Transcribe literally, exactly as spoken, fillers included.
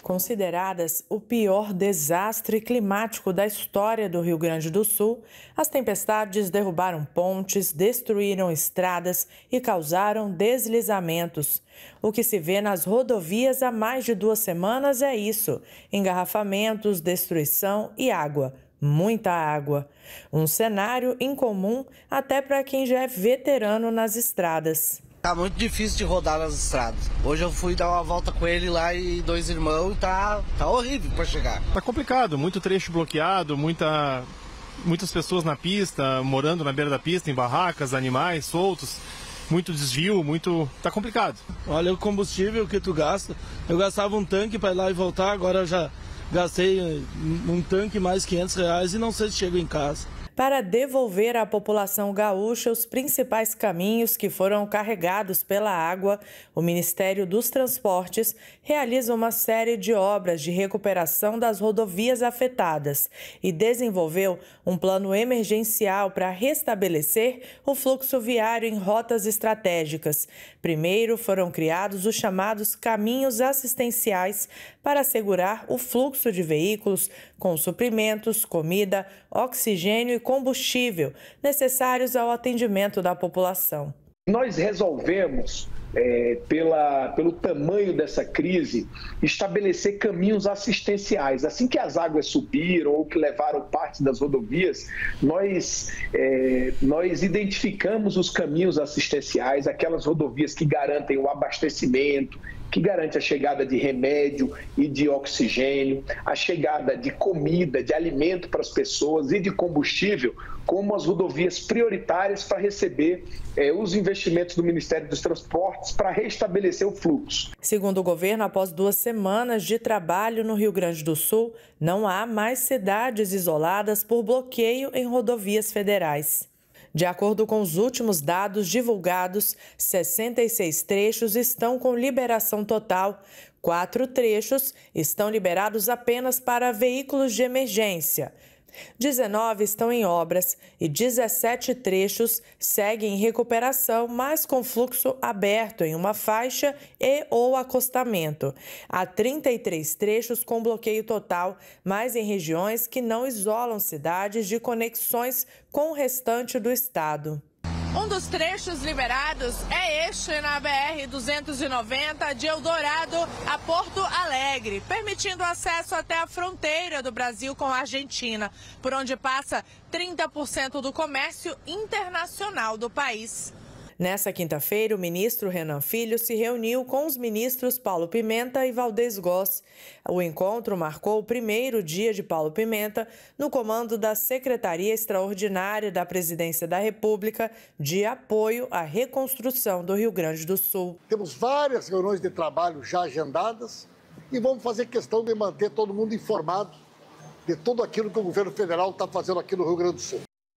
Consideradas o pior desastre climático da história do Rio Grande do Sul, as tempestades derrubaram pontes, destruíram estradas e causaram deslizamentos. O que se vê nas rodovias há mais de duas semanas é isso: engarrafamentos, destruição e água. Muita água. Um cenário incomum até para quem já é veterano nas estradas. Tá muito difícil de rodar nas estradas. Hoje eu fui dar uma volta com ele lá e dois irmãos e tá, tá horrível para chegar. Tá complicado, muito trecho bloqueado, muita, muitas pessoas na pista, morando na beira da pista, em barracas, animais soltos, muito desvio, muito... tá complicado. Olha o combustível que tu gasta. Eu gastava um tanque para ir lá e voltar, agora eu já gastei um tanque mais quinhentos reais e não sei se chego em casa. Para devolver à população gaúcha os principais caminhos que foram carregados pela água, o Ministério dos Transportes realiza uma série de obras de recuperação das rodovias afetadas e desenvolveu um plano emergencial para restabelecer o fluxo viário em rotas estratégicas. Primeiro foram criados os chamados caminhos assistenciais para assegurar o fluxo de veículos com suprimentos, comida, oxigênio e combustível necessários ao atendimento da população. Nós resolvemos, é, pela, pelo tamanho dessa crise, estabelecer caminhos assistenciais. Assim que as águas subiram ou que levaram parte das rodovias, nós, é, nós identificamos os caminhos assistenciais, aquelas rodovias que garantem o abastecimento, que garante a chegada de remédio e de oxigênio, a chegada de comida, de alimento para as pessoas e de combustível, como as rodovias prioritárias para receber eh, os investimentos do Ministério dos Transportes para restabelecer o fluxo. Segundo o governo, após duas semanas de trabalho no Rio Grande do Sul, não há mais cidades isoladas por bloqueio em rodovias federais. De acordo com os últimos dados divulgados, sessenta e seis trechos estão com liberação total. Quatro trechos estão liberados apenas para veículos de emergência. dezenove estão em obras e dezessete trechos seguem em recuperação, mas com fluxo aberto em uma faixa e ou acostamento. Há trinta e três trechos com bloqueio total, mas em regiões que não isolam cidades de conexões com o restante do estado. Um dos trechos liberados é este na B R duzentos e noventa de Eldorado a Porto Alegre, permitindo acesso até a fronteira do Brasil com a Argentina, por onde passa trinta por cento do comércio internacional do país. Nessa quinta-feira, o ministro Renan Filho se reuniu com os ministros Paulo Pimenta e Valdez Goss. O encontro marcou o primeiro dia de Paulo Pimenta no comando da Secretaria Extraordinária da Presidência da República de apoio à reconstrução do Rio Grande do Sul. Temos várias reuniões de trabalho já agendadas e vamos fazer questão de manter todo mundo informado de tudo aquilo que o governo federal está fazendo aqui no Rio Grande do Sul.